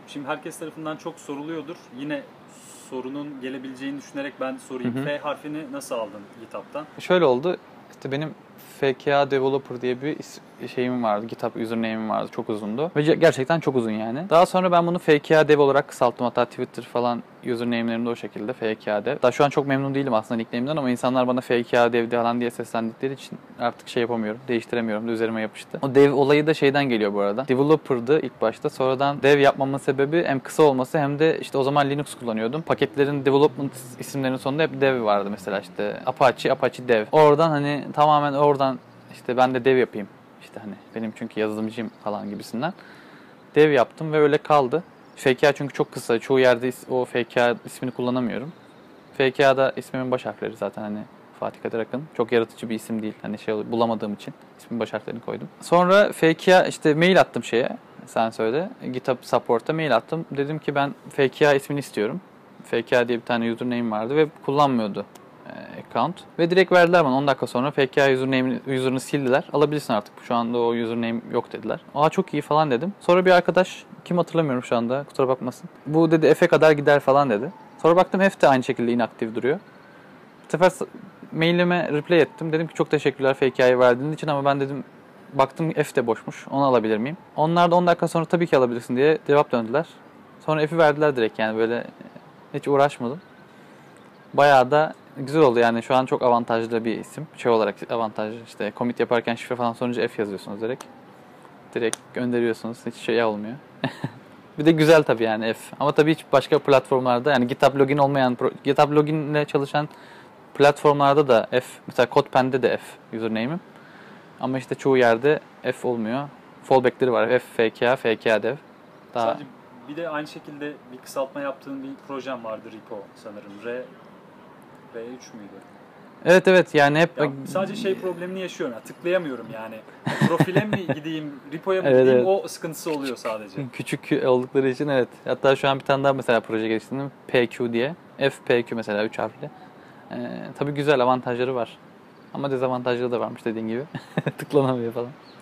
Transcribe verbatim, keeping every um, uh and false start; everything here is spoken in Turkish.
Şimdi herkes tarafından çok soruluyordur. Yine sorunun gelebileceğini düşünerek ben sorayım. Hı hı. F harfini nasıl aldın GitHub'tan? Şöyle oldu. İşte benim F K A Developer diye bir şeyim vardı. GitHub username'im vardı. Çok uzundu. Ve gerçekten çok uzun yani. Daha sonra ben bunu F K A Dev olarak kısalttım. Hatta Twitter falan username'lerim de o şekilde F K A Dev. Daha şu an çok memnun değilim aslında nickname'den ama insanlar bana F K A Dev falan diye seslendikleri için artık şey yapamıyorum. Değiştiremiyorum da üzerime yapıştı. O dev olayı da şeyden geliyor bu arada. Developer'dı ilk başta. Sonradan dev yapmamın sebebi hem kısa olması hem de işte o zaman Linux kullanıyordum. Paketlerin development isimlerinin sonunda hep dev vardı mesela işte Apache, Apache Dev. Oradan hani tamamen oradan işte ben de dev yapayım. İşte hani benim çünkü yazılımcıyım falan gibisinden. Dev yaptım ve öyle kaldı. F K A çünkü çok kısa. Çoğu yerde o F K A ismini kullanamıyorum. F K A'da ismimin baş harfleri zaten hani Fatih Kadir Akın. Çok yaratıcı bir isim değil. Hani şey bulamadığım için ismin baş harflerini koydum. Sonra F K A işte mail attım şeye. Sen söyle. GitHub Support'a mail attım. Dedim ki ben F K A ismini istiyorum. F K A diye bir tane username vardı ve kullanmıyordu account. Ve direkt verdiler bana on dakika sonra F K A username, user'ını sildiler. Alabilirsin artık. Şu anda o username yok dediler. Aa çok iyi falan dedim. Sonra bir arkadaş, kim hatırlamıyorum şu anda, kusura bakmasın. Bu dedi F'e kadar gider falan dedi. Sonra baktım F de aynı şekilde inaktif duruyor. Bu sefer mailime reply ettim. Dedim ki çok teşekkürler F K A'yı verdiğiniz için ama ben dedim baktım F de boşmuş. Onu alabilir miyim? Onlar da on dakika sonra tabii ki alabilirsin diye cevap döndüler. Sonra F'i verdiler direkt yani böyle hiç uğraşmadım. Bayağı da güzel oldu yani şu an çok avantajlı bir isim. Şey olarak avantajlı işte commit yaparken şifre falan sorunca F yazıyorsunuz direkt. Direkt gönderiyorsunuz hiç şey olmuyor. Bir de güzel tabii yani F. Ama tabii hiç başka platformlarda yani GitHub login olmayan, GitHub login ile çalışan platformlarda da F. Mesela CodePen'de de F username'im. Ama işte çoğu yerde F olmuyor. Fallback'leri var. F, F K A, F K A Dev. Daha... Sadece bir de aynı şekilde bir kısaltma yaptığın bir projem vardı repo sanırım. R, R üç müydü? Evet evet yani hep... Ya sadece şey problemini yaşıyorum ya tıklayamıyorum yani. Profile mi gideyim, repoya mı evet, gideyim evet. O sıkıntısı oluyor sadece. Küçük oldukları için evet. Hatta şu an bir tane daha mesela proje geliştirdim. P Q diye. F P Q mesela üç harfli. Ee, tabii güzel avantajları var. Ama dezavantajları da varmış dediğin gibi. Tıklanamıyor falan.